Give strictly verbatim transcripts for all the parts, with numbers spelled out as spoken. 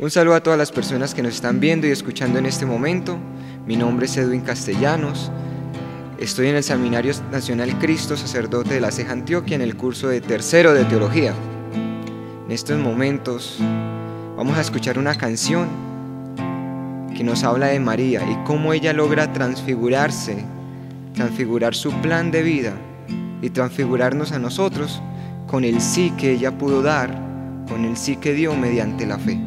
Un saludo a todas las personas que nos están viendo y escuchando en este momento. Mi nombre es Edwin Castellanos. Estoy en el Seminario Nacional Cristo Sacerdote de la Ceja, Antioquia, en el curso de tercero de Teología. En estos momentos vamos a escuchar una canción que nos habla de María y cómo ella logra transfigurarse, transfigurar su plan de vida y transfigurarnos a nosotros con el sí que ella pudo dar, con el sí que dio mediante la fe.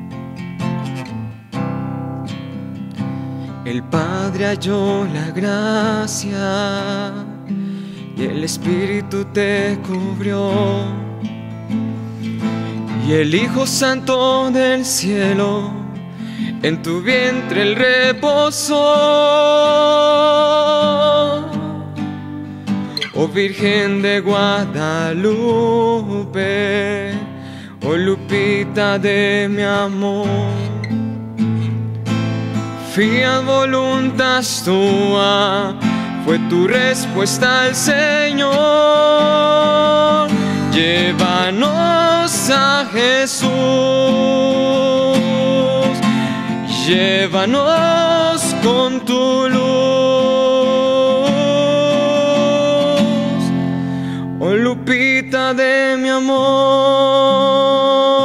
El Padre halló la gracia y el Espíritu te cubrió, y el Hijo Santo del cielo en tu vientre el reposó. Oh Virgen de Guadalupe, oh Lupita de mi amor, fiat voluntas tua fue tu respuesta al Señor. Llévanos a Jesús, llévanos con tu luz, oh Lupita de mi amor.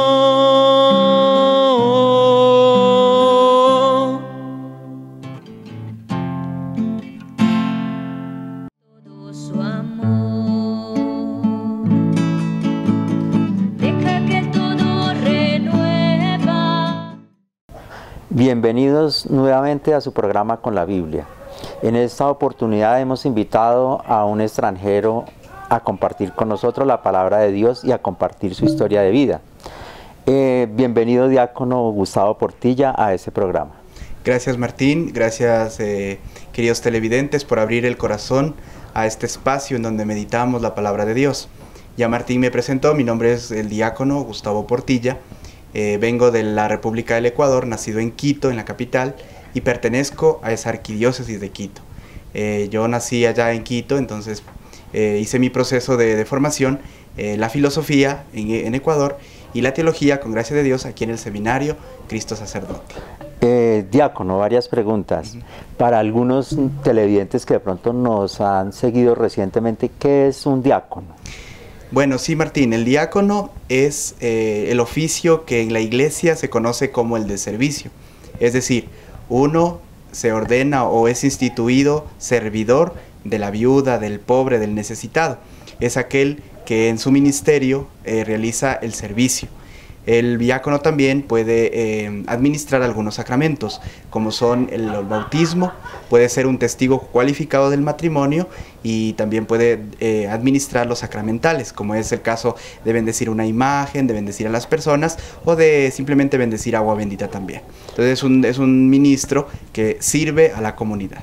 Bienvenidos nuevamente a su programa Con la Biblia. En esta oportunidad hemos invitado a un extranjero a compartir con nosotros la palabra de Dios y a compartir su historia de vida. Eh, bienvenido, diácono Gustavo Portilla, a este programa. Gracias, Martín, gracias eh, queridos televidentes por abrir el corazón a este espacio en donde meditamos la palabra de Dios. Ya Martín me presentó, mi nombre es el diácono Gustavo Portilla. Eh, vengo de la República del Ecuador, nacido en Quito, en la capital, y pertenezco a esa arquidiócesis de Quito. Eh, yo nací allá en Quito, entonces eh, hice mi proceso de, de formación, eh, la filosofía en, en Ecuador y la teología, con gracia de Dios, aquí en el Seminario Cristo Sacerdote. Eh, diácono, varias preguntas. Uh-huh. Para algunos televidentes que de pronto nos han seguido recientemente, ¿qué es un diácono? Bueno, sí, Martín, el diácono es eh, el oficio que en la iglesia se conoce como el de servicio. Es decir, uno se ordena o es instituido servidor de la viuda, del pobre, del necesitado. Es aquel que en su ministerio eh, realiza el servicio. El diácono también puede eh, administrar algunos sacramentos, como son el, el bautismo, puede ser un testigo cualificado del matrimonio y también puede eh, administrar los sacramentales, como es el caso de bendecir una imagen, de bendecir a las personas o de simplemente bendecir agua bendita también. Entonces es un, es un ministro que sirve a la comunidad.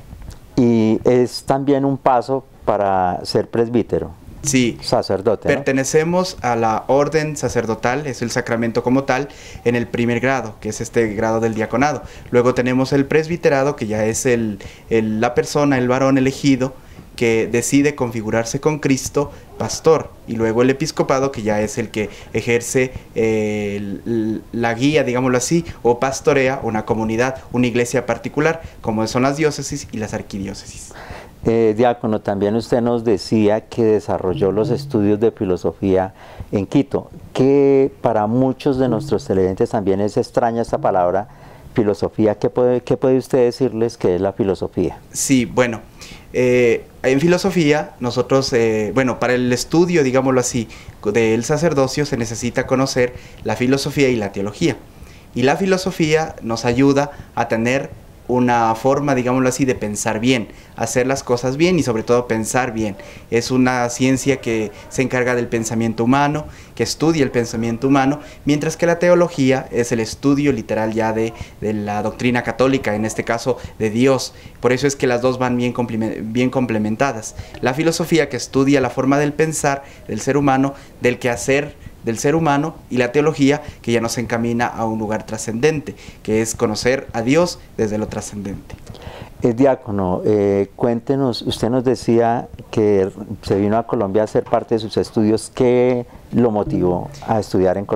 Y es también un paso para ser presbítero. Sí, sacerdote, ¿no? Pertenecemos a la orden sacerdotal, es el sacramento como tal, en el primer grado, que es este grado del diaconado. Luego tenemos el presbiterado, que ya es el, el, la persona, el varón elegido, que decide configurarse con Cristo, pastor. Y luego el episcopado, que ya es el que ejerce eh, el, la guía, digámoslo así, o pastorea una comunidad, una iglesia particular, como son las diócesis y las arquidiócesis. Eh, diácono, también usted nos decía que desarrolló los estudios de filosofía en Quito, que para muchos de nuestros televidentes también es extraña esta palabra, filosofía. ¿Qué puede, qué puede usted decirles que es la filosofía? Sí, bueno, eh, en filosofía nosotros, eh, bueno, para el estudio, digámoslo así, del sacerdocio se necesita conocer la filosofía y la teología. Y la filosofía nos ayuda a tener una forma, digámoslo así, de pensar bien, hacer las cosas bien y sobre todo pensar bien. Es una ciencia que se encarga del pensamiento humano, que estudia el pensamiento humano, mientras que la teología es el estudio literal ya de, de la doctrina católica, en este caso de Dios. Por eso es que las dos van bien, bien complementadas. La filosofía, que estudia la forma del pensar del ser humano, del quehacer del ser humano, y la teología, que ya nos encamina a un lugar trascendente, que es conocer a Dios desde lo trascendente. El diácono, eh, cuéntenos, usted nos decía que se vino a Colombia a hacer parte de sus estudios. ¿Qué lo motivó a estudiar en Colombia?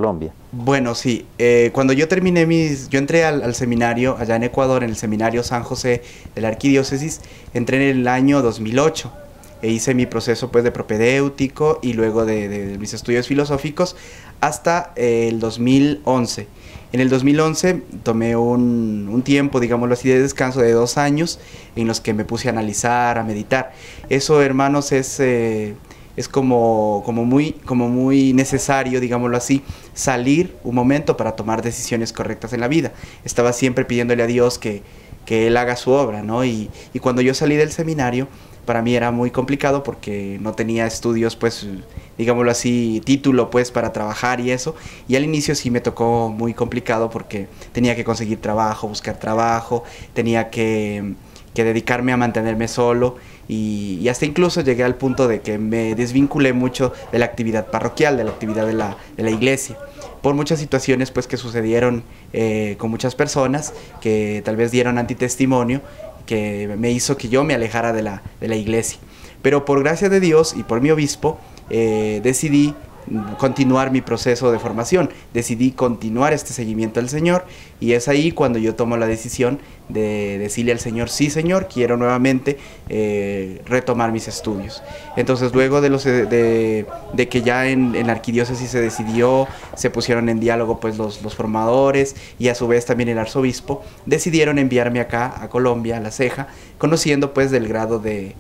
Bueno, sí. Eh, cuando yo terminé mis... Yo entré al, al seminario allá en Ecuador, en el seminario San José de la Arquidiócesis. Entré en el año dos mil ocho. E hice mi proceso pues de propedéutico y luego de, de, de mis estudios filosóficos hasta eh, el dos mil once. En el dos mil once tomé un, un tiempo, digámoslo así, de descanso de dos años en los que me puse a analizar, a meditar. Eso, hermanos, es... Eh, es como, como, muy, como muy necesario, digámoslo así, salir un momento para tomar decisiones correctas en la vida. Estaba siempre pidiéndole a Dios que, que Él haga su obra, ¿no? Y, y cuando yo salí del seminario, para mí era muy complicado porque no tenía estudios, pues, digámoslo así, título, pues, para trabajar y eso. Y al inicio sí me tocó muy complicado porque tenía que conseguir trabajo, buscar trabajo, tenía que, que dedicarme a mantenerme solo. Y, y hasta incluso llegué al punto de que me desvinculé mucho de la actividad parroquial, de la actividad de la, de la iglesia, por muchas situaciones pues que sucedieron eh, con muchas personas que tal vez dieron antitestimonio, que me hizo que yo me alejara de la, de la iglesia. Pero por gracia de Dios y por mi obispo eh, decidí continuar mi proceso de formación, decidí continuar este seguimiento al Señor, y es ahí cuando yo tomo la decisión de decirle al Señor: sí, Señor, quiero nuevamente eh, retomar mis estudios. Entonces luego de, los, de, de que ya en, en la arquidiócesis se decidió, se pusieron en diálogo pues los, los formadores y a su vez también el arzobispo, decidieron enviarme acá a Colombia, a La Ceja, conociendo pues del grado de...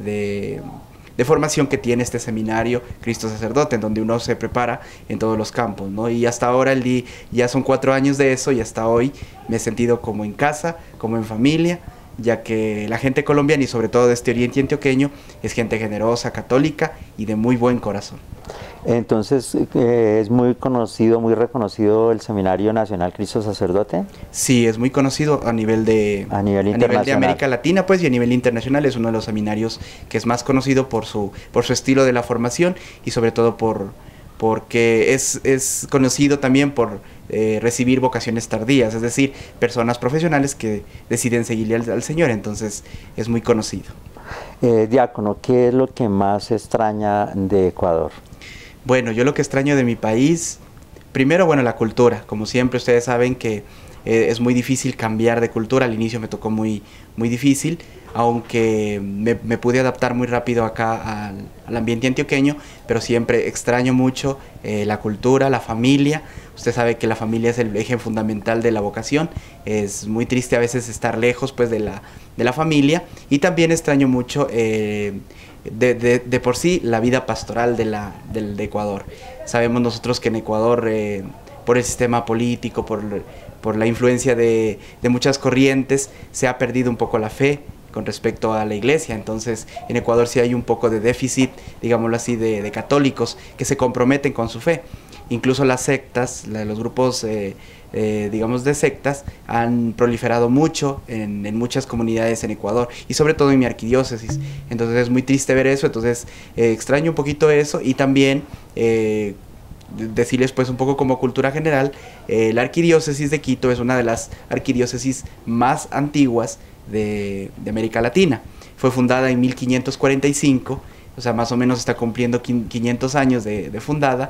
de de formación que tiene este seminario Cristo Sacerdote, en donde uno se prepara en todos los campos, ¿no? Y hasta ahora, el día, ya son cuatro años de eso, y hasta hoy me he sentido como en casa, como en familia, ya que la gente colombiana y sobre todo de este oriente antioqueño es gente generosa, católica y de muy buen corazón. Entonces, eh, ¿es muy conocido, muy reconocido el Seminario Nacional Cristo Sacerdote? Sí, es muy conocido a nivel de, a nivel, a nivel de América Latina, pues, y a nivel internacional es uno de los seminarios que es más conocido por su, por su estilo de la formación y sobre todo por, porque es, es conocido también por eh, recibir vocaciones tardías, es decir, personas profesionales que deciden seguirle al, al Señor, entonces es muy conocido. Eh, diácono, ¿qué es lo que más extraña de Ecuador? Bueno, yo lo que extraño de mi país, primero, bueno, la cultura. Como siempre, ustedes saben que eh, es muy difícil cambiar de cultura. Al inicio me tocó muy, muy difícil, aunque me, me pude adaptar muy rápido acá al, al ambiente antioqueño, pero siempre extraño mucho eh, la cultura, la familia. Usted sabe que la familia es el eje fundamental de la vocación. Es muy triste a veces estar lejos pues, de, la, de la familia, y también extraño mucho... Eh, De, de, de por sí la vida pastoral de, la, de, de Ecuador. Sabemos nosotros que en Ecuador, eh, por el sistema político, por, por la influencia de, de muchas corrientes, se ha perdido un poco la fe con respecto a la iglesia. Entonces en Ecuador sí hay un poco de déficit, digámoslo así, de, de católicos que se comprometen con su fe. Incluso las sectas, la, los grupos eh, eh, digamos de sectas han proliferado mucho en, en muchas comunidades en Ecuador y sobre todo en mi arquidiócesis. Entonces es muy triste ver eso, entonces eh, extraño un poquito eso, y también eh, decirles pues un poco como cultura general, eh, la arquidiócesis de Quito es una de las arquidiócesis más antiguas de, de América Latina. Fue fundada en mil quinientos cuarenta y cinco, o sea, más o menos está cumpliendo quinientos años de, de fundada,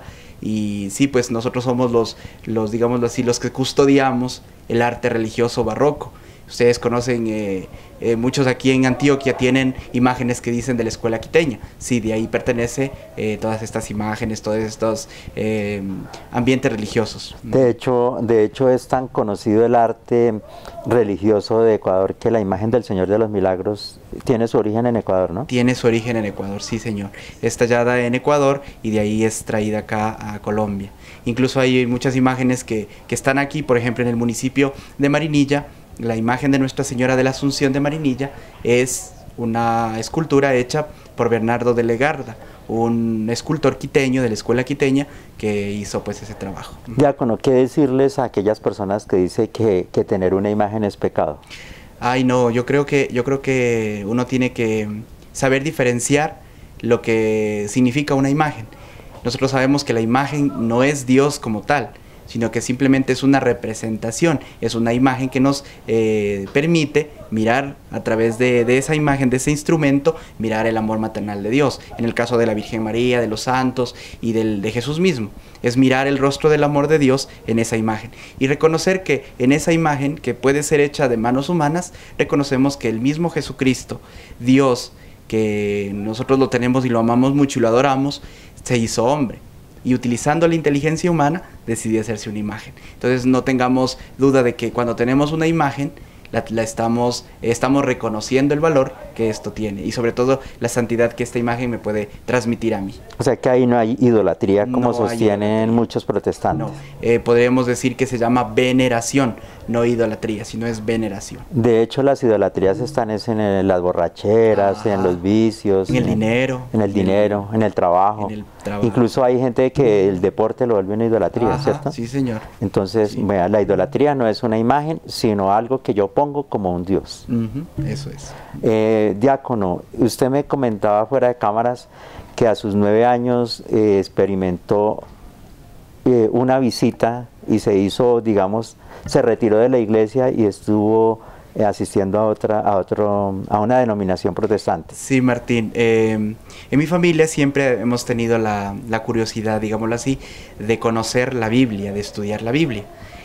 y sí, pues nosotros somos los, los, digámoslo así, los que custodiamos el arte religioso barroco. Ustedes conocen, eh, eh, muchos aquí en Antioquia tienen imágenes que dicen de la escuela quiteña. Sí, de ahí pertenece eh, todas estas imágenes, todos estos eh, ambientes religiosos. De hecho, de hecho es tan conocido el arte religioso de Ecuador que la imagen del Señor de los Milagros tiene su origen en Ecuador, ¿no? Tiene su origen en Ecuador, sí, señor. Es tallada en Ecuador y de ahí es traída acá a Colombia. Incluso hay muchas imágenes que, que están aquí, por ejemplo, en el municipio de Marinilla. La imagen de Nuestra Señora de la Asunción de Marinilla es una escultura hecha por Bernardo de Legarda, un escultor quiteño de la escuela quiteña que hizo pues ese trabajo. Diácono, ¿qué decirles a aquellas personas que dicen que, que tener una imagen es pecado? Ay, no, yo creo que, yo creo que uno tiene que saber diferenciar lo que significa una imagen. Nosotros sabemos que la imagen no es Dios como tal. sino que simplemente es una representación, es una imagen que nos eh, permite mirar a través de, de esa imagen, de ese instrumento, mirar el amor maternal de Dios. En el caso de la Virgen María, de los santos y del, de Jesús mismo, es mirar el rostro del amor de Dios en esa imagen y reconocer que en esa imagen, que puede ser hecha de manos humanas, reconocemos que el mismo Jesucristo, Dios, que nosotros lo tenemos y lo amamos mucho y lo adoramos, se hizo hombre. Y utilizando la inteligencia humana, decidió hacerse una imagen. Entonces no tengamos duda de que cuando tenemos una imagen, la, la estamos, estamos reconociendo el valor que esto tiene. Y sobre todo la santidad que esta imagen me puede transmitir a mí. O sea que ahí no hay idolatría como no sostienen idolatría. Muchos protestantes. No, eh, podríamos decir que se llama veneración, no idolatría, sino es veneración. De hecho, las idolatrías están es en el, las borracheras, ah, en los vicios. En el en, dinero. En el dinero, en el trabajo. En el trabajo. Incluso hay gente que el deporte lo vuelve una idolatría, Ajá, ¿cierto? Sí, señor. Entonces, sí. Vea, la idolatría no es una imagen, sino algo que yo pongo como un Dios. Uh-huh, eso es. Eh, diácono, usted me comentaba fuera de cámaras que a sus nueve años eh, experimentó eh, una visita y se hizo, digamos, se retiró de la iglesia y estuvo eh, asistiendo a otra, a otro, a una denominación protestante. Sí, Martín. Eh, en mi familia siempre hemos tenido la, la curiosidad, digámoslo así, de conocer la Biblia, de estudiar la Biblia.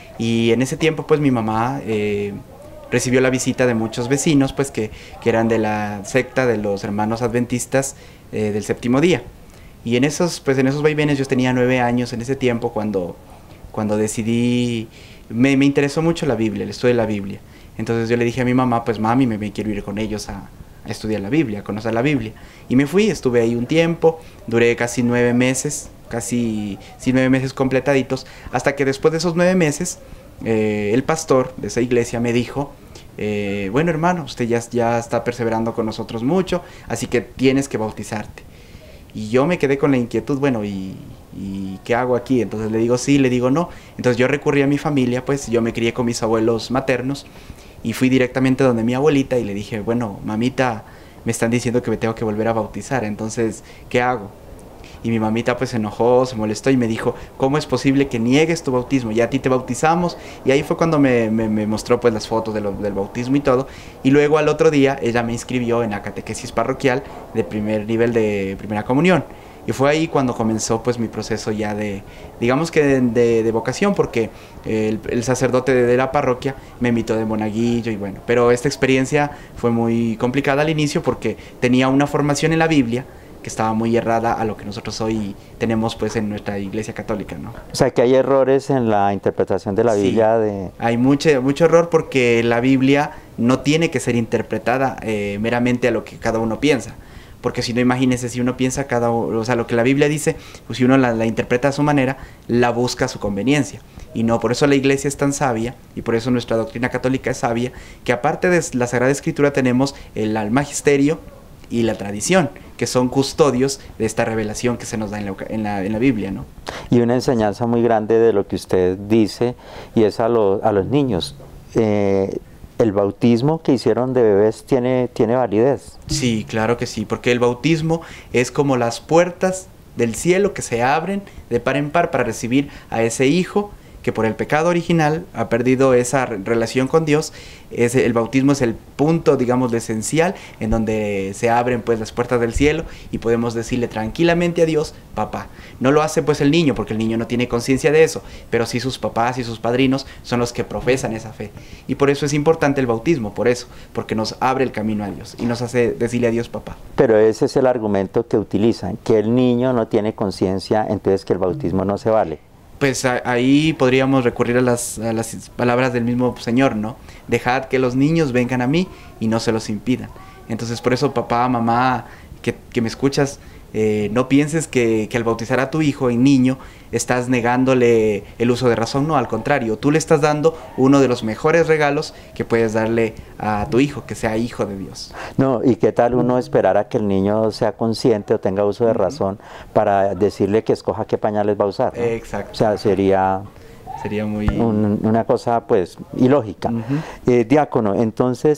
Y en ese tiempo, pues, mi mamá eh, recibió la visita de muchos vecinos, pues, que, que eran de la secta de los hermanos adventistas eh, del séptimo día. Y en esos, pues, en esos vaivenes, yo tenía nueve años en ese tiempo cuando, cuando decidí, me, me interesó mucho la Biblia, el estudio de la Biblia. Entonces yo le dije a mi mamá, pues, mami, me, me quiero ir con ellos a, a estudiar la Biblia, a conocer la Biblia. Y me fui, estuve ahí un tiempo, duré casi nueve meses, casi sí, nueve meses completaditos, hasta que después de esos nueve meses, eh, el pastor de esa iglesia me dijo, eh, bueno, hermano, usted ya, ya está perseverando con nosotros mucho, así que tienes que bautizarte. Y yo me quedé con la inquietud, bueno, ¿y, y qué hago aquí? Entonces le digo sí, le digo no. Entonces yo recurrí a mi familia, pues yo me crié con mis abuelos maternos y fui directamente donde mi abuelita y le dije, bueno, mamita, me están diciendo que me tengo que volver a bautizar, entonces, ¿qué hago? Y mi mamita pues se enojó, se molestó y me dijo, ¿cómo es posible que niegues tu bautismo? Ya a ti te bautizamos. Y ahí fue cuando me, me, me mostró pues las fotos de lo, del bautismo y todo. Y luego al otro día ella me inscribió en la catequesis parroquial de primer nivel de primera comunión. Y fue ahí cuando comenzó pues mi proceso ya de, digamos que de, de, de vocación, porque el, el sacerdote de, de la parroquia me invitó de monaguillo y bueno. Pero esta experiencia fue muy complicada al inicio porque tenía una formación en la Biblia que estaba muy errada a lo que nosotros hoy tenemos pues en nuestra iglesia católica, ¿no? O sea que hay errores en la interpretación de la sí, Biblia. De... hay mucho, mucho error porque la Biblia no tiene que ser interpretada eh, meramente a lo que cada uno piensa. Porque si no, imagínense, si uno piensa cada uno, o sea, lo que la Biblia dice, pues si uno la, la interpreta a su manera, la busca a su conveniencia. Y no, por eso la iglesia es tan sabia, y por eso nuestra doctrina católica es sabia, que aparte de la Sagrada Escritura tenemos el, el magisterio y la tradición, que son custodios de esta revelación que se nos da en la, en la, en la Biblia, ¿no? Y una enseñanza muy grande de lo que usted dice, y es a, lo, a los niños. Eh, ¿El bautismo que hicieron de bebés tiene, tiene validez? Sí, claro que sí, porque el bautismo es como las puertas del cielo que se abren de par en par para recibir a ese hijo que por el pecado original ha perdido esa relación con Dios. Es, el bautismo es el punto, digamos, esencial en donde se abren pues las puertas del cielo y podemos decirle tranquilamente a Dios, papá. No lo hace pues el niño, porque el niño no tiene conciencia de eso, pero sí sus papás y sus padrinos son los que profesan esa fe. Y por eso es importante el bautismo, por eso, porque nos abre el camino a Dios y nos hace decirle a Dios, papá. Pero ese es el argumento que utilizan, que el niño no tiene conciencia, entonces que el bautismo no se vale. Pues a, ahí podríamos recurrir a las, a las palabras del mismo Señor, ¿no? Dejad que los niños vengan a mí y no se los impidan. Entonces por eso, papá, mamá, que, que me escuchas, eh, no pienses que, que al bautizar a tu hijo en niño estás negándole el uso de razón, no, al contrario, tú le estás dando uno de los mejores regalos que puedes darle a tu hijo, que sea hijo de Dios. No, ¿y qué tal uno esperar a que el niño sea consciente o tenga uso de razón para decirle que escoja qué pañales va a usar, ¿no? Exacto. O sea, sería... Sería muy... Un, una cosa, pues, ilógica. Uh-huh. eh, diácono, entonces,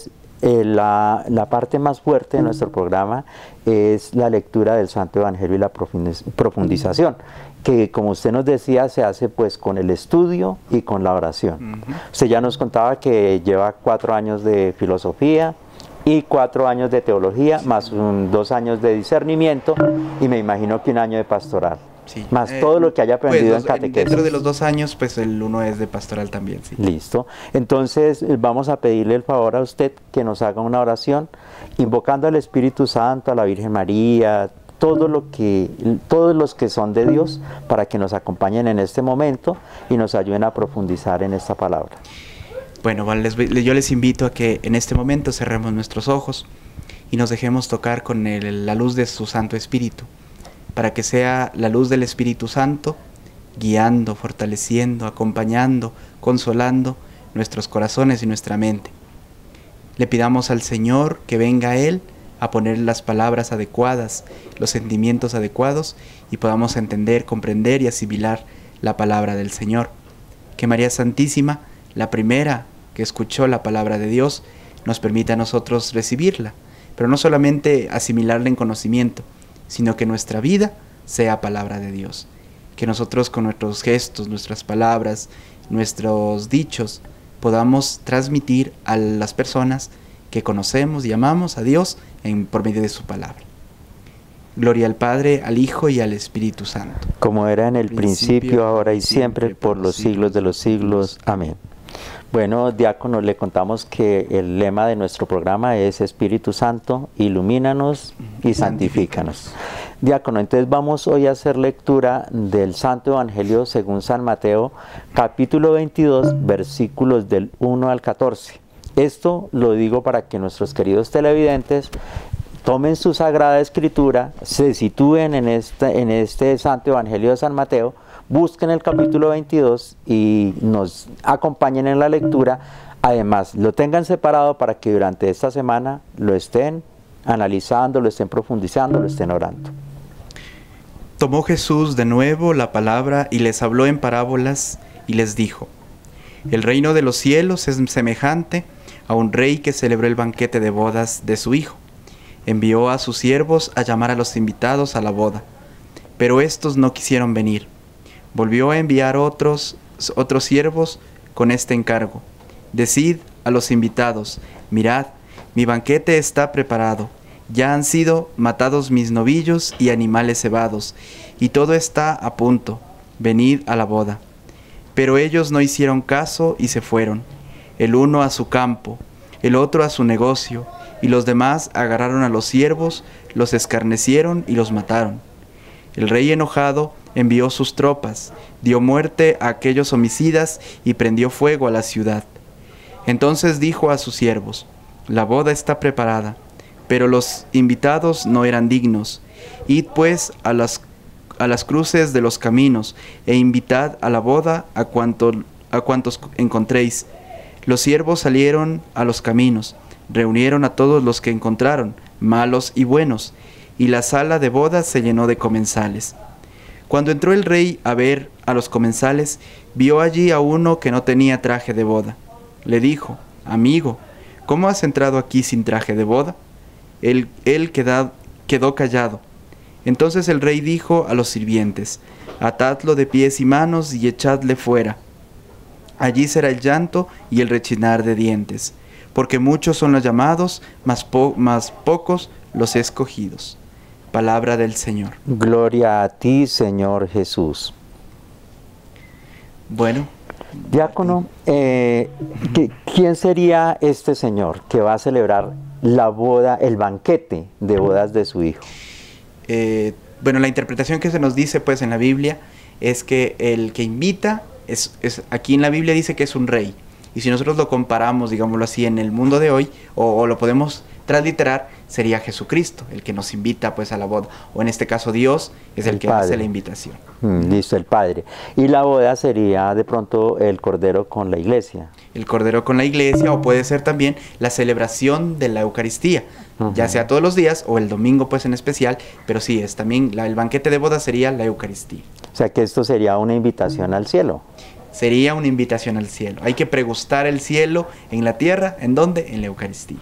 eh, la, la parte más fuerte de nuestro programa es la lectura del Santo Evangelio y la profundización, que como usted nos decía se hace pues con el estudio y con la oración. Uh-huh. Usted ya nos contaba que lleva cuatro años de filosofía y cuatro años de teología, sí, más un, dos años de discernimiento y me imagino que un año de pastoral. Sí. Más eh, todo lo que haya aprendido pues, en catequesis. Dentro de los dos años, pues el uno es de pastoral también. Sí. Listo. Entonces vamos a pedirle el favor a usted que nos haga una oración invocando al Espíritu Santo, a la Virgen María, todo lo que, todos los que son de Dios, para que nos acompañen en este momento y nos ayuden a profundizar en esta palabra. Bueno, les, yo les invito a que en este momento cerremos nuestros ojos y nos dejemos tocar con el, la luz de su Santo Espíritu, para que sea la luz del Espíritu Santo guiando, fortaleciendo, acompañando, consolando nuestros corazones y nuestra mente. Le pidamos al Señor que venga a Él a poner las palabras adecuadas, los sentimientos adecuados y podamos entender, comprender y asimilar la palabra del Señor. Que María Santísima, la primera que escuchó la palabra de Dios, nos permita a nosotros recibirla, pero no solamente asimilarla en conocimiento, sino que nuestra vida sea palabra de Dios. Que nosotros con nuestros gestos, nuestras palabras, nuestros dichos, podamos transmitir a las personas que conocemos y amamos a Dios en, por medio de su palabra. Gloria al Padre, al Hijo y al Espíritu Santo. Como era en el principio, principio ahora y siempre, siempre por los siglos de los siglos. Amén. Bueno, diácono, le contamos que el lema de nuestro programa es Espíritu Santo, ilumínanos y santifícanos. Diácono, entonces vamos hoy a hacer lectura del Santo Evangelio según San Mateo, capítulo veintidós, versículos del uno al catorce. Esto lo digo para que nuestros queridos televidentes tomen su Sagrada Escritura, se sitúen en este, en este Santo Evangelio de San Mateo, busquen el capítulo veintidós y nos acompañen en la lectura. Además, lo tengan separado para que durante esta semana lo estén analizando, lo estén profundizando, lo estén orando. Tomó Jesús de nuevo la palabra y les habló en parábolas y les dijo: el reino de los cielos es semejante a un rey que celebró el banquete de bodas de su hijo. Envió a sus siervos a llamar a los invitados a la boda, pero estos no quisieron venir. Volvió a enviar otros, otros siervos con este encargo: decid a los invitados, mirad, mi banquete está preparado, ya han sido matados mis novillos y animales cebados, y todo está a punto, venid a la boda. Pero ellos no hicieron caso y se fueron, el uno a su campo, el otro a su negocio, y los demás agarraron a los siervos, los escarnecieron y los mataron. El rey enojado envió sus tropas, dio muerte a aquellos homicidas y prendió fuego a la ciudad. Entonces dijo a sus siervos: la boda está preparada, pero los invitados no eran dignos. Id pues a las, a las cruces de los caminos e invitad a la boda a, cuanto, a cuantos encontréis. Los siervos salieron a los caminos, reunieron a todos los que encontraron, malos y buenos, y la sala de bodas se llenó de comensales. Cuando entró el rey a ver a los comensales, vio allí a uno que no tenía traje de boda. Le dijo: amigo, ¿cómo has entrado aquí sin traje de boda? Él, él quedó, quedó callado. Entonces el rey dijo a los sirvientes: atadlo de pies y manos y echadle fuera. Allí será el llanto y el rechinar de dientes, porque muchos son los llamados, mas, po mas pocos los escogidos. Palabra del Señor. Gloria a ti, Señor Jesús. Bueno. Diácono, eh, ¿quién sería este señor que va a celebrar la boda, el banquete de bodas de su hijo? Eh, bueno, la interpretación que se nos dice pues en la Biblia es que el que invita, es, es, aquí en la Biblia dice que es un rey. Y si nosotros lo comparamos, digámoslo así, en el mundo de hoy, o, o lo podemos transliterar, sería Jesucristo, el que nos invita pues a la boda. O en este caso Dios es el, el que Padre. hace la invitación. Mm, listo, el Padre. Y la boda sería de pronto el Cordero con la iglesia. El Cordero con la iglesia, o puede ser también la celebración de la Eucaristía, uh-huh. ya sea todos los días o el domingo pues en especial, pero sí, es también la, el banquete de boda sería la Eucaristía. O sea que esto sería una invitación al cielo. sería una invitación al cielo. Hay que pregustar el cielo en la tierra. ¿En dónde? En la Eucaristía.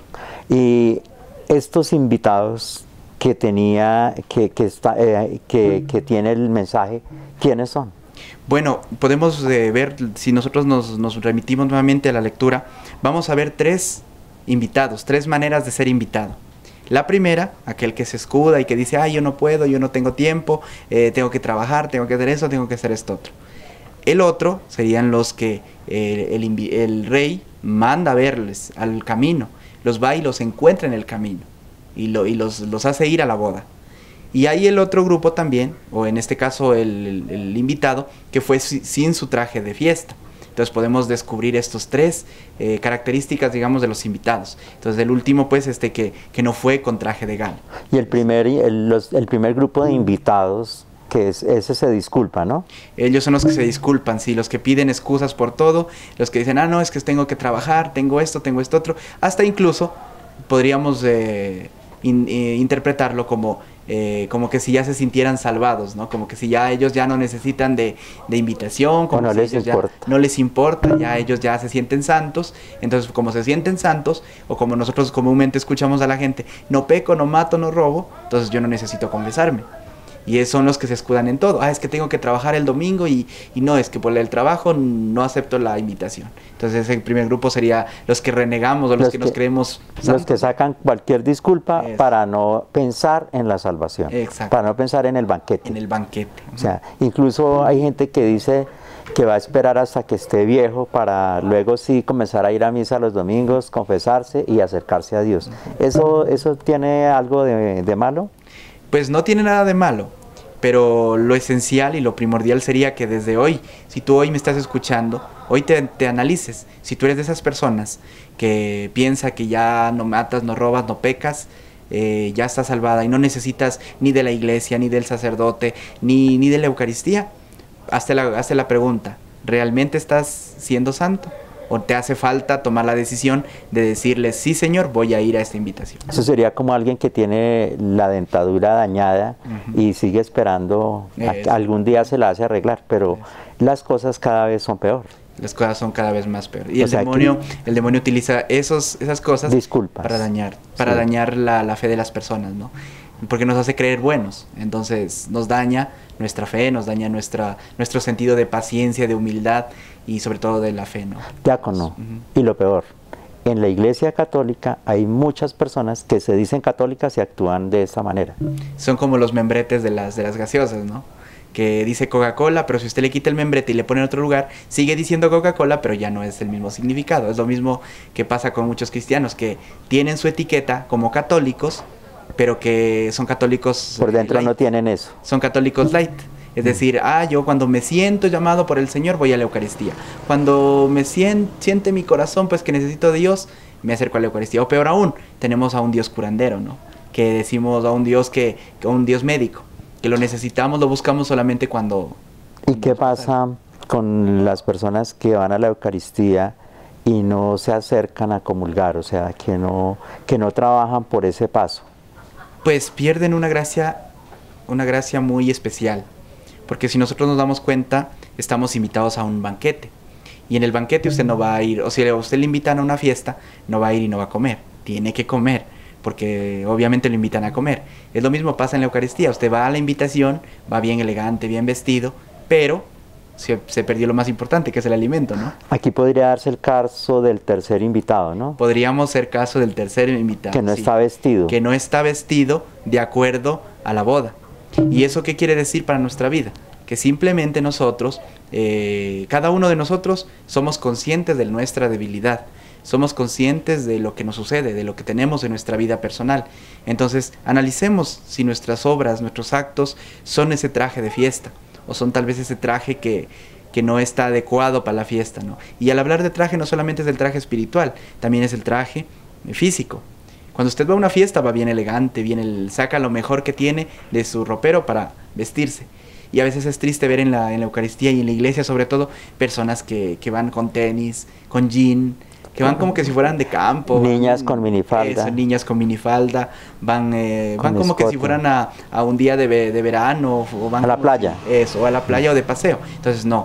Y estos invitados que tenía, que, que, está, eh, que, que tiene el mensaje, ¿quiénes son? Bueno, podemos eh, ver, si nosotros nos, nos remitimos nuevamente a la lectura, vamos a ver tres invitados, tres maneras de ser invitado. La primera, aquel que se escuda y que dice, ay, yo no puedo, yo no tengo tiempo, eh, tengo que trabajar, tengo que hacer eso, tengo que hacer esto otro. El otro serían los que eh, el, el rey manda a verles al camino, los va y los encuentra en el camino y, lo, y los, los hace ir a la boda. Y hay el otro grupo también, o en este caso el, el, el invitado, que fue si, sin su traje de fiesta. Entonces podemos descubrir estos tres eh, características, digamos, de los invitados. Entonces el último, pues, este que, que no fue con traje de gala. Y el primer, el, los, el primer grupo de invitados, que es, ese se disculpa, ¿no? Ellos son los que se disculpan, sí, los que piden excusas por todo, los que dicen, ah, no, es que tengo que trabajar, tengo esto, tengo esto otro. Hasta incluso podríamos eh, in, eh, interpretarlo como... Eh, como que si ya se sintieran salvados, ¿no? Como que si ya ellos ya no necesitan de, de invitación, como no si les ellos importa. Ya no les importa, ya ellos ya se sienten santos. Entonces, como se sienten santos, o como nosotros comúnmente escuchamos a la gente, no peco, no mato, no robo, entonces yo no necesito confesarme. Y esos son los que se escudan en todo. Ah, es que tengo que trabajar el domingo y, y no, es que por el trabajo no acepto la invitación. Entonces el primer grupo sería los que renegamos o los, los que, que nos creemos santos. Los que sacan cualquier disculpa Eso. Para no pensar en la salvación. Exacto. Para no pensar en el banquete. En el banquete. O sea, incluso hay gente que dice que va a esperar hasta que esté viejo para luego sí comenzar a ir a misa los domingos, confesarse y acercarse a Dios. ¿Eso, eso tiene algo de, de malo? Pues no tiene nada de malo, pero lo esencial y lo primordial sería que desde hoy, si tú hoy me estás escuchando, hoy te, te analices. Si tú eres de esas personas que piensa que ya no matas, no robas, no pecas, eh, ya estás salvada y no necesitas ni de la iglesia, ni del sacerdote, ni, ni de la Eucaristía, hazte la, hazte la pregunta, ¿realmente estás siendo santo? ¿O te hace falta tomar la decisión de decirle, sí señor, voy a ir a esta invitación? Eso sería como alguien que tiene la dentadura dañada uh-huh. y sigue esperando a que algún día se la hace arreglar, pero Eso. Las cosas cada vez son peor. Las cosas son cada vez más peor. Y o el, sea, demonio, que... el demonio utiliza esos, esas cosas Disculpas. para dañar, para sí. dañar la, la fe de las personas, ¿no? Porque nos hace creer buenos, entonces nos daña nuestra fe, nos daña nuestra, nuestro sentido de paciencia, de humildad y sobre todo de la fe, ¿no? Diácono, uh-huh. y lo peor, en la Iglesia Católica hay muchas personas que se dicen católicas y actúan de esa manera. Son como los membretes de las, de las gaseosas, ¿no? Que dice Coca-Cola, pero si usted le quita el membrete y le pone en otro lugar, sigue diciendo Coca-Cola, pero ya no es el mismo significado. Es lo mismo que pasa con muchos cristianos que tienen su etiqueta como católicos, pero que son católicos por dentro light. No tienen eso. Son católicos light. Es decir, ah, yo cuando me siento llamado por el Señor voy a la Eucaristía. Cuando me sien, siente mi corazón pues que necesito a Dios, me acerco a la Eucaristía. O peor aún, tenemos a un Dios curandero, ¿no? Que decimos a un Dios que, que un Dios médico, que lo necesitamos, lo buscamos solamente cuando... ¿Y qué pasa con las personas que van a la Eucaristía y no se acercan a comulgar? O sea, que no, que no trabajan por ese paso. Pues pierden una gracia, una gracia muy especial, porque si nosotros nos damos cuenta, estamos invitados a un banquete, y en el banquete usted no va a ir, o si a usted le invitan a una fiesta, no va a ir y no va a comer, tiene que comer, porque obviamente lo invitan a comer. Es lo mismo pasa en la Eucaristía, usted va a la invitación, va bien elegante, bien vestido, pero se, se perdió lo más importante, que es el alimento, ¿no? Aquí podría darse el caso del tercer invitado, ¿no? Podríamos ser caso del tercer invitado. Que no sí, está vestido. Que no está vestido de acuerdo a la boda. ¿Y eso qué quiere decir para nuestra vida? Que simplemente nosotros, eh, cada uno de nosotros, somos conscientes de nuestra debilidad. Somos conscientes de lo que nos sucede, de lo que tenemos en nuestra vida personal. Entonces, analicemos si nuestras obras, nuestros actos, son ese traje de fiesta. O son tal vez ese traje que, que no está adecuado para la fiesta, ¿no? Y al hablar de traje no solamente es el traje espiritual, también es el traje físico. Cuando usted va a una fiesta va bien elegante, bien el, saca lo mejor que tiene de su ropero para vestirse. Y a veces es triste ver en la, en la Eucaristía y en la iglesia sobre todo personas que, que van con tenis, con jean, que van como que si fueran de campo. Niñas van, con minifalda. Eso, niñas con minifalda, van, eh, van como escote. Que si fueran a, a un día de, de verano. O van a la playa. Si, eso, o a la playa o de paseo. Entonces no,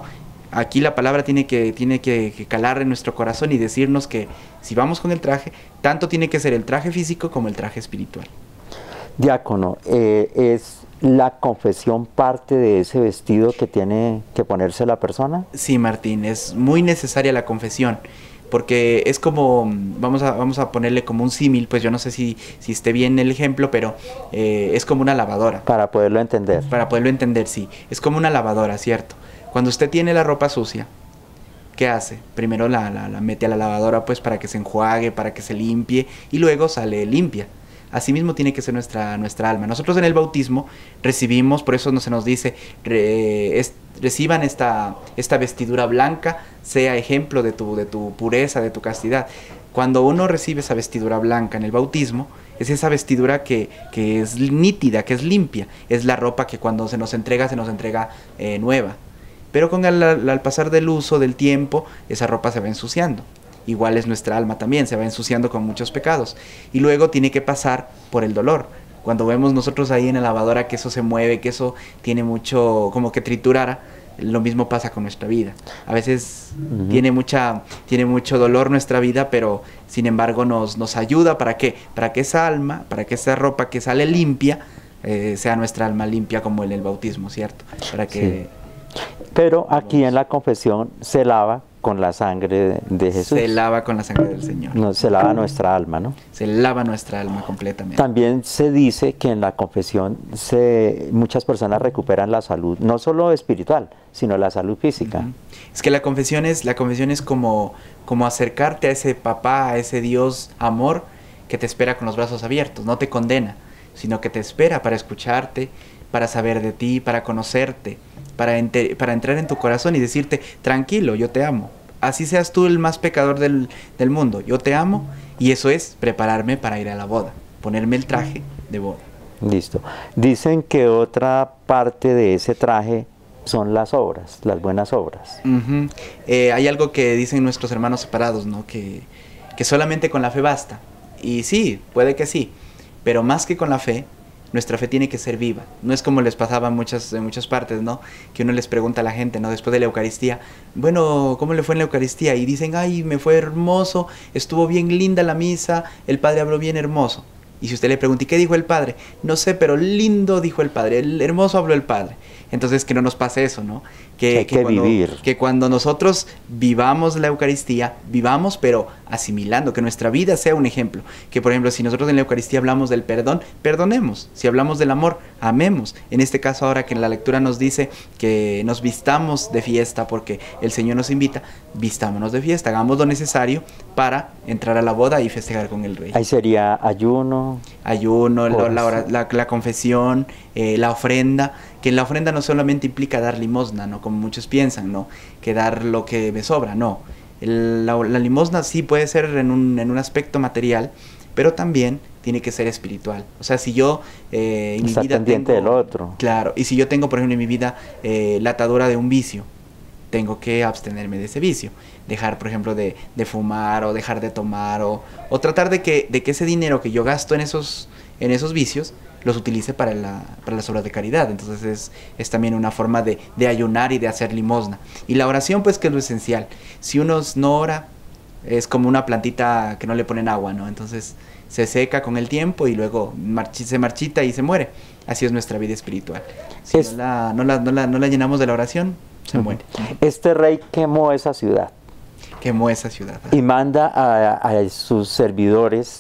Aquí la palabra tiene que, tiene que, que calar en nuestro corazón y decirnos que si vamos con el traje, tanto tiene que ser el traje físico como el traje espiritual. Diácono, eh, ¿es la confesión parte de ese vestido que tiene que ponerse la persona? Sí, Martín, es muy necesaria la confesión, porque es como, vamos a, vamos a ponerle como un símil, pues yo no sé si, si esté bien el ejemplo, pero eh, es como una lavadora. Para poderlo entender. Para poderlo entender, sí. Es como una lavadora, ¿cierto? Cuando usted tiene la ropa sucia, ¿qué hace? Primero la, la, la mete a la lavadora pues para que se enjuague, para que se limpie, y luego sale limpia. Asimismo tiene que ser nuestra, nuestra alma. Nosotros en el bautismo recibimos, por eso no se nos dice, re, es, reciban esta, esta vestidura blanca, sea ejemplo de tu, de tu pureza, de tu castidad. Cuando uno recibe esa vestidura blanca en el bautismo, es esa vestidura que, que es nítida, que es limpia. Es la ropa que cuando se nos entrega, se nos entrega eh, nueva. Pero con el, al, al pasar del uso, del tiempo, esa ropa se va ensuciando. Igual es nuestra alma también, se va ensuciando con muchos pecados. Y luego tiene que pasar por el dolor. Cuando vemos nosotros ahí en la lavadora que eso se mueve, que eso tiene mucho, como que triturara, lo mismo pasa con nuestra vida. A veces uh-huh. tiene, mucha, tiene mucho dolor nuestra vida, pero sin embargo nos, nos ayuda. ¿Para qué? Para que esa alma, para que esa ropa que sale limpia, eh, sea nuestra alma limpia como en el bautismo, ¿cierto? Para que... Sí. Pero aquí en la confesión se lava con la sangre de Jesús. Se lava con la sangre del Señor. No, se lava nuestra alma, ¿no? Se lava nuestra alma completamente. También se dice que en la confesión se, muchas personas recuperan la salud, no solo espiritual, sino la salud física. Uh-huh. Es que la confesión es, la confesión es como, como acercarte a ese papá, a ese Dios amor que te espera con los brazos abiertos. No te condena, sino que te espera para escucharte, para saber de ti, para conocerte, para, ente- para entrar en tu corazón y decirte, tranquilo, yo te amo. Así seas tú el más pecador del, del mundo, yo te amo, y eso es prepararme para ir a la boda, ponerme el traje de boda. Listo. Dicen que otra parte de ese traje son las obras, las buenas obras. Uh-huh. Eh, hay algo que dicen nuestros hermanos separados, ¿no? Que, que solamente con la fe basta. Y sí, puede que sí, pero más que con la fe, nuestra fe tiene que ser viva. No es como les pasaba en muchas, en muchas partes, ¿no? Que uno les pregunta a la gente, ¿no? Después de la Eucaristía, bueno, ¿cómo le fue en la Eucaristía? Y dicen, ay, me fue hermoso, estuvo bien linda la misa, el Padre habló bien hermoso. Y si usted le pregunta, ¿y qué dijo el Padre? No sé, pero lindo dijo el Padre, el hermoso habló el Padre. Entonces, que no nos pase eso, ¿no? Que, que hay que, que cuando, vivir. Que cuando nosotros vivamos la Eucaristía, vivamos pero asimilando, que nuestra vida sea un ejemplo. Que, por ejemplo, si nosotros en la Eucaristía hablamos del perdón, perdonemos. Si hablamos del amor, amemos. En este caso, ahora que en la lectura nos dice que nos vistamos de fiesta porque el Señor nos invita, vistámonos de fiesta, hagamos lo necesario para entrar a la boda y festejar con el Rey. Ahí sería ayuno. Ayuno, la, la, la, la confesión, eh, la ofrenda, que la ofrenda no solamente implica dar limosna, ¿no? Como muchos piensan, ¿no? Que dar lo que me sobra, no. El, la, la limosna sí puede ser en un, en un aspecto material, pero también tiene que ser espiritual. O sea, si yo eh, en Está mi vida pendiente tengo, del otro. Claro, y si yo tengo, por ejemplo, en mi vida eh, la atadura de un vicio, tengo que abstenerme de ese vicio. Dejar, por ejemplo, de, de fumar o dejar de tomar o, o tratar de que, de que ese dinero que yo gasto en esos, en esos vicios los utilice para, la, para las obras de caridad. Entonces es, es también una forma de, de ayunar y de hacer limosna. Y la oración, pues, que es lo esencial. Si uno no ora, es como una plantita que no le ponen agua, ¿no? Entonces se seca con el tiempo y luego marchi, se marchita y se muere. Así es nuestra vida espiritual. Si es... no, la, no, la, no, la, no la llenamos de la oración, se uh-huh. muere. Este rey quemó esa ciudad. Quemó esa ciudad. Y manda a, a sus servidores,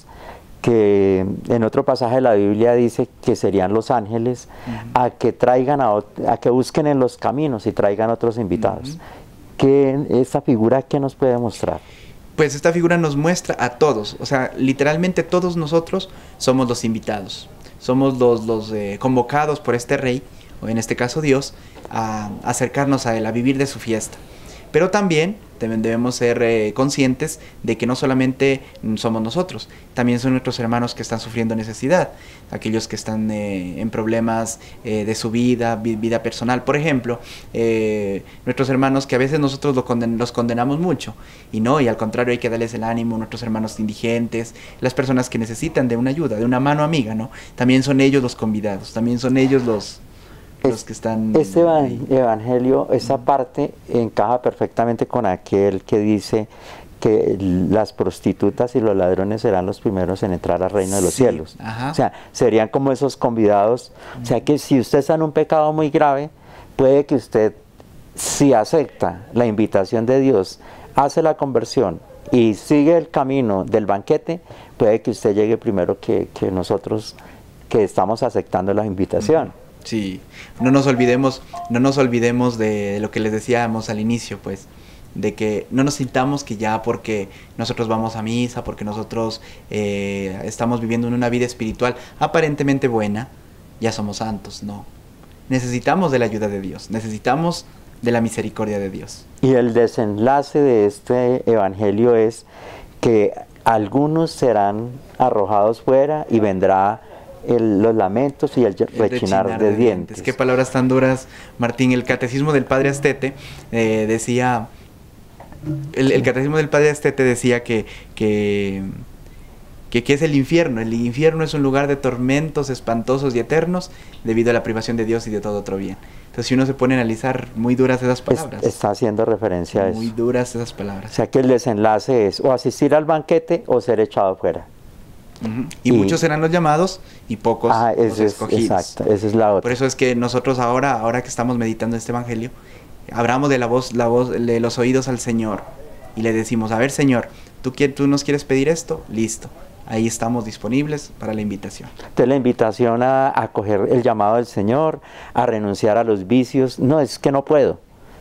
que en otro pasaje de la Biblia dice que serían los ángeles, uh-huh. a que traigan a, a que busquen en los caminos y traigan otros invitados. Uh-huh. ¿Qué, esta figura qué nos puede mostrar? Pues esta figura nos muestra a todos, o sea, literalmente todos nosotros somos los invitados, somos los, los eh, convocados por este rey, o en este caso Dios, a, a acercarnos a él, a vivir de su fiesta. Pero también debemos ser eh, conscientes de que no solamente somos nosotros, también son nuestros hermanos que están sufriendo necesidad, aquellos que están eh, en problemas eh, de su vida, vi vida personal. Por ejemplo, eh, nuestros hermanos que a veces nosotros lo conden los condenamos mucho, y no, y al contrario hay que darles el ánimo, nuestros hermanos indigentes, las personas que necesitan de una ayuda, de una mano amiga, ¿no? También son ellos los convidados, también son ellos los... es, los que están... Este evan evangelio, esa parte encaja perfectamente con aquel que dice que las prostitutas y los ladrones serán los primeros en entrar al reino de los sí, cielos. Ajá. O sea, serían como esos convidados. Uh-huh. O sea, que si usted está en un pecado muy grave, puede que usted, si acepta la invitación de Dios, hace la conversión y sigue el camino del banquete, puede que usted llegue primero que, que nosotros que estamos aceptando la invitación. Sí, no nos olvidemos, no nos olvidemos de lo que les decíamos al inicio, pues, de que no nos sintamos que ya porque nosotros vamos a misa, porque nosotros eh, estamos viviendo una vida espiritual aparentemente buena, ya somos santos, no. Necesitamos de la ayuda de Dios, necesitamos de la misericordia de Dios. Y el desenlace de este evangelio es que algunos serán arrojados fuera y vendrá el, los lamentos y el, el rechinar, rechinar de, de dientes. dientes. Qué palabras tan duras, Martín. El catecismo del Padre Astete eh, decía... El, el catecismo del Padre Astete decía que, que, que, que es el infierno. El infierno es un lugar de tormentos espantosos y eternos debido a la privación de Dios y de todo otro bien. Entonces, si uno se pone a analizar, muy duras esas palabras. Es, está haciendo referencia a eso. Muy duras esas palabras. O sea que el desenlace es o asistir al banquete o ser echado fuera. Uh-huh. y, y muchos serán los llamados y pocos ah, los es, escogidos. Exacto, esa es la otra. Por eso es que nosotros ahora, ahora que estamos meditando este evangelio, abramos de la voz, la voz de los oídos al Señor y le decimos, a ver, Señor, ¿tú, ¿tú nos quieres pedir esto? Listo, ahí estamos disponibles para la invitación. Entonces la invitación a acoger el llamado del Señor, a renunciar a los vicios, no es que no puedo,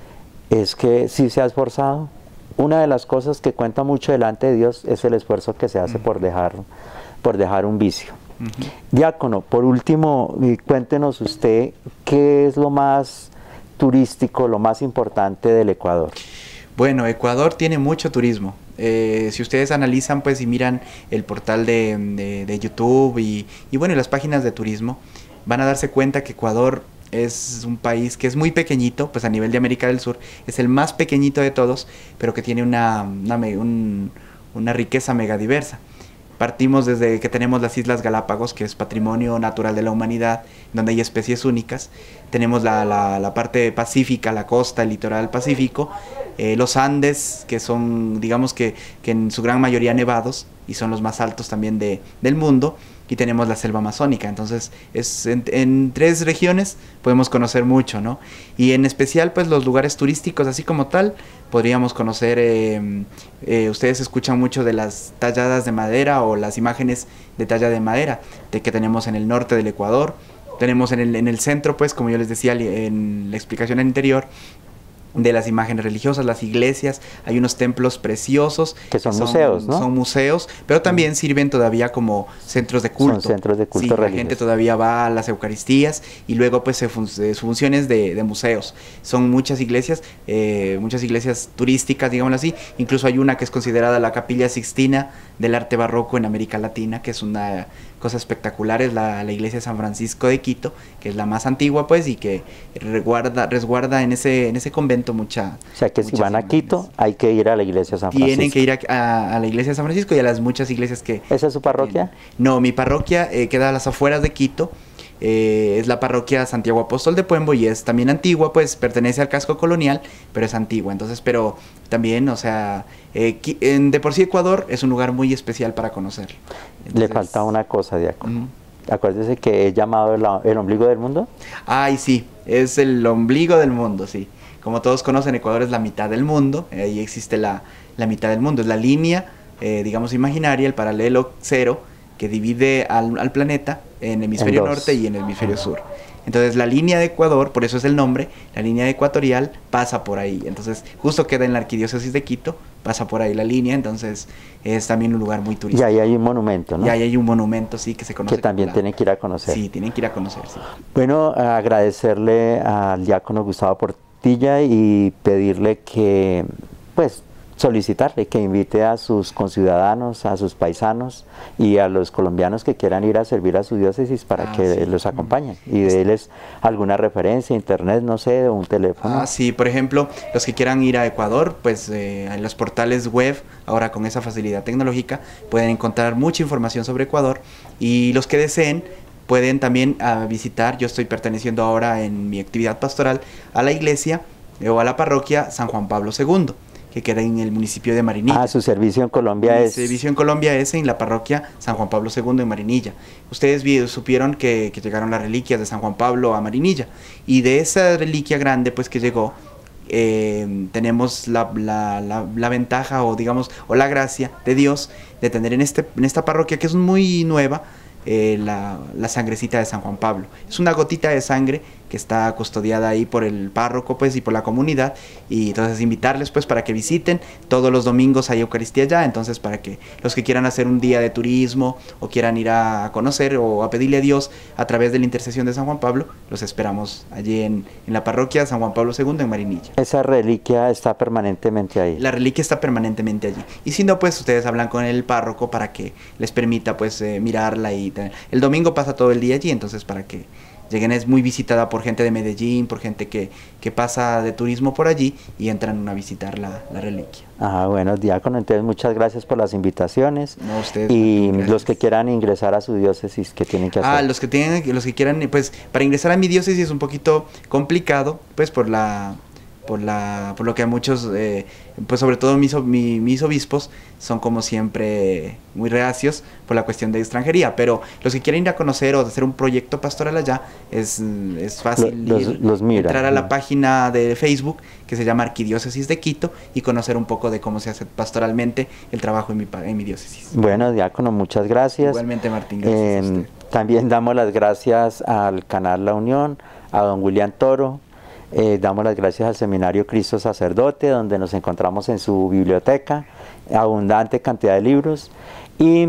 es que si se ha esforzado. Una de las cosas que cuenta mucho delante de Dios es el esfuerzo que se hace uh-huh. por dejar, por dejar un vicio. Uh-huh. Diácono, por último, cuéntenos usted qué es lo más turístico, lo más importante del Ecuador. Bueno, Ecuador tiene mucho turismo. Eh, si ustedes analizan pues y miran el portal de, de, de YouTube y, y bueno, y las páginas de turismo, van a darse cuenta que Ecuador es un país que es muy pequeñito, pues a nivel de América del Sur, es el más pequeñito de todos, pero que tiene una, una, un, una riqueza megadiversa. Partimos desde que tenemos las Islas Galápagos, que es patrimonio natural de la humanidad, donde hay especies únicas. Tenemos la, la, la parte pacífica, la costa, el litoral pacífico, eh, los Andes, que son, digamos que, que en su gran mayoría nevados, y son los más altos también de, del mundo, y tenemos la selva amazónica. Entonces, es en, en tres regiones podemos conocer mucho, ¿no? Y en especial, pues, los lugares turísticos, así como tal, podríamos conocer, eh, eh, ustedes escuchan mucho de las talladas de madera o las imágenes de talla de madera de que tenemos en el norte del Ecuador. Tenemos en el, en el centro, pues, como yo les decía en la explicación anterior, de las imágenes religiosas, las iglesias, hay unos templos preciosos. Que son, que son museos, ¿no? Son museos, pero también mm. sirven todavía como centros de culto. Son centros de culto sí, religioso. La gente todavía va a las eucaristías y luego pues se fun sus funciones de, de museos. Son muchas iglesias, eh, muchas iglesias turísticas, digámoslo así. Incluso hay una que es considerada la Capilla Sixtina del arte barroco en América Latina, que es una cosa espectacular, es la, la iglesia de San Francisco de Quito, que es la más antigua pues y que resguarda, resguarda en ese, en ese convento mucha... O sea que si van a Quito hay que ir a la iglesia de San Francisco. Tienen que ir a, a, a la iglesia de San Francisco y a las muchas iglesias que... ¿Esa es su parroquia? Tienen. No, mi parroquia eh, queda a las afueras de Quito. Eh, es la parroquia Santiago Apóstol de Puembo y es también antigua, pues pertenece al casco colonial, pero es antigua. Entonces, pero también, o sea, eh, en, de por sí Ecuador es un lugar muy especial para conocer. Entonces, le falta una cosa, diácono. Uh-huh. Acuérdese que es llamado el, el ombligo del mundo. Ay, sí, es el ombligo del mundo, sí. Como todos conocen, Ecuador es la mitad del mundo, eh, ahí existe la, la mitad del mundo, es la línea, eh, digamos, imaginaria, el paralelo cero, que divide al, al planeta en el hemisferio en norte y en el hemisferio sur. Entonces la línea de Ecuador, por eso es el nombre, la línea ecuatorial pasa por ahí. Entonces justo queda en la arquidiócesis de Quito, pasa por ahí la línea, entonces es también un lugar muy turístico. Y ahí hay un monumento, ¿no? Y ahí hay un monumento, sí, que se conoce. Que también tienen que ir a conocer. Sí, tienen que ir a conocer, sí. Bueno, agradecerle al diácono Gustavo Portilla y pedirle que, pues, solicitarle que invite a sus conciudadanos, a sus paisanos y a los colombianos que quieran ir a servir a su diócesis para ah, que sí. los acompañen y déles alguna referencia, internet, no sé, un teléfono. Ah, sí, por ejemplo, los que quieran ir a Ecuador, pues eh, en los portales web, ahora con esa facilidad tecnológica, pueden encontrar mucha información sobre Ecuador y los que deseen pueden también uh, visitar. Yo estoy perteneciendo ahora en mi actividad pastoral a la iglesia eh, o a la parroquia San Juan Pablo segundo, que queda en el municipio de Marinilla. Ah, su servicio en Colombia Mi es... servicio en Colombia es en la parroquia San Juan Pablo segundo en Marinilla. Ustedes vi, supieron que, que llegaron las reliquias de San Juan Pablo a Marinilla, y de esa reliquia grande pues que llegó, eh, tenemos la, la, la, la ventaja o digamos, o la gracia de Dios de tener en, este, en esta parroquia, que es muy nueva, eh, la, la sangrecita de San Juan Pablo. Es una gotita de sangre que está custodiada ahí por el párroco pues y por la comunidad, y entonces invitarles pues para que visiten. Todos los domingos hay Eucaristía allá, entonces para que los que quieran hacer un día de turismo o quieran ir a conocer o a pedirle a Dios a través de la intercesión de San Juan Pablo, los esperamos allí en, en la parroquia San Juan Pablo segundo en Marinilla. Esa reliquia está permanentemente ahí. La reliquia está permanentemente allí, y si no pues ustedes hablan con el párroco para que les permita pues eh, mirarla, y el domingo pasa todo el día allí, entonces para que lleguen. Es muy visitada por gente de Medellín, por gente que, que pasa de turismo por allí y entran a visitar la, la reliquia. Ah, bueno, diácono, entonces muchas gracias por las invitaciones. No, ustedes. Y Gracias. Los que quieran ingresar a su diócesis, ¿qué tienen que hacer? Ah, los que tienen, los que quieran, pues para ingresar a mi diócesis es un poquito complicado, pues por la... Por, la, por lo que a muchos, eh, pues sobre todo mis, mi, mis obispos, son como siempre muy reacios por la cuestión de extranjería, pero los que quieren ir a conocer o hacer un proyecto pastoral allá, es, es fácil los, ir, los mira, entrar a la ¿no? página de Facebook que se llama Arquidiócesis de Quito y conocer un poco de cómo se hace pastoralmente el trabajo en mi, en mi diócesis. Bueno, diácono, muchas gracias. Igualmente, Martín, gracias eh, a usted. También damos las gracias al canal La Unión, a don William Toro. Eh, damos las gracias al Seminario Cristo Sacerdote, donde nos encontramos en su biblioteca, abundante cantidad de libros, y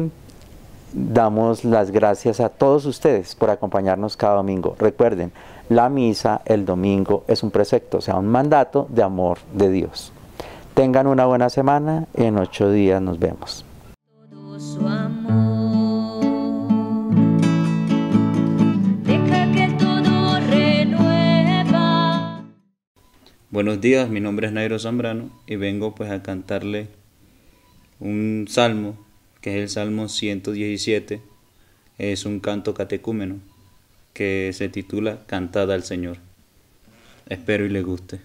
damos las gracias a todos ustedes por acompañarnos cada domingo. Recuerden, la misa el domingo es un precepto, o sea, un mandato de amor de Dios. Tengan una buena semana, en ocho días nos vemos. Todo su amor. Deja que todo renueva. Buenos días, mi nombre es Nairo Zambrano y vengo pues a cantarle un salmo, que es el Salmo ciento diecisiete. Es un canto catecúmeno que se titula Cantad al Señor. Espero y le guste.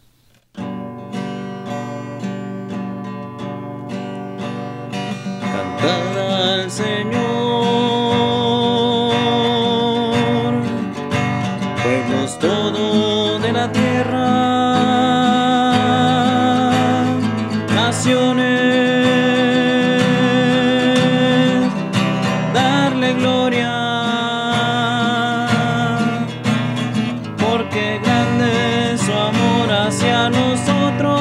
Cantad al Señor, pueblos todos de la tierra, naciones, darle gloria, porque grande es su amor hacia nosotros.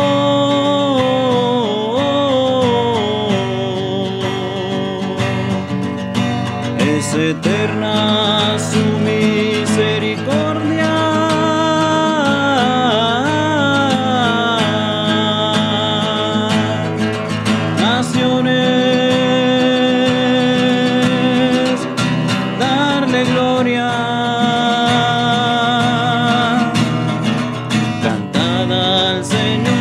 Es eterna su misericordia, naciones, darle gloria, cantad al Señor.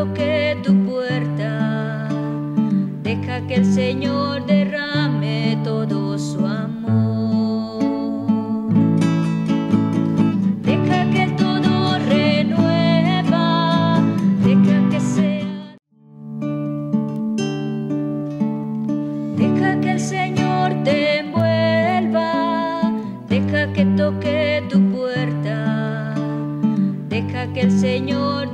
toque tu puerta, deja que el Señor derrame todo su amor. Deja que el todo renueva, deja que sea. Deja que el Señor te envuelva, deja que toque tu puerta, deja que el Señor